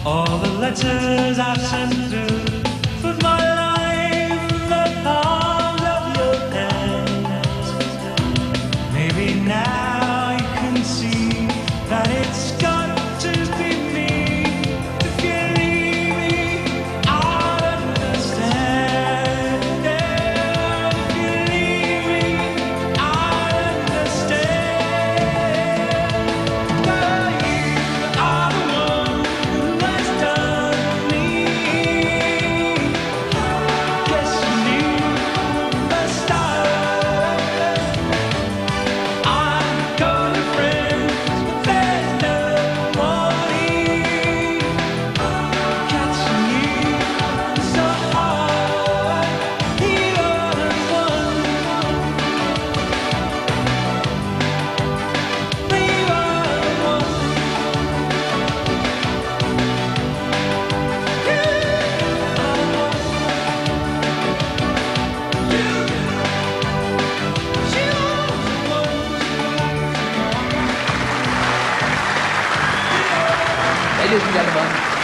All the letters I've sent through, put my life in the palms of your hands. Maybe now you can see that it's got to be me. If you leave me, I'll understand. If you leave me, I'll understand. But you are the one who has done me. Guess you knew the start. I've got a friend, there's no warning. Catching you so hard, you are the one. You are the one. Ladies and gentlemen,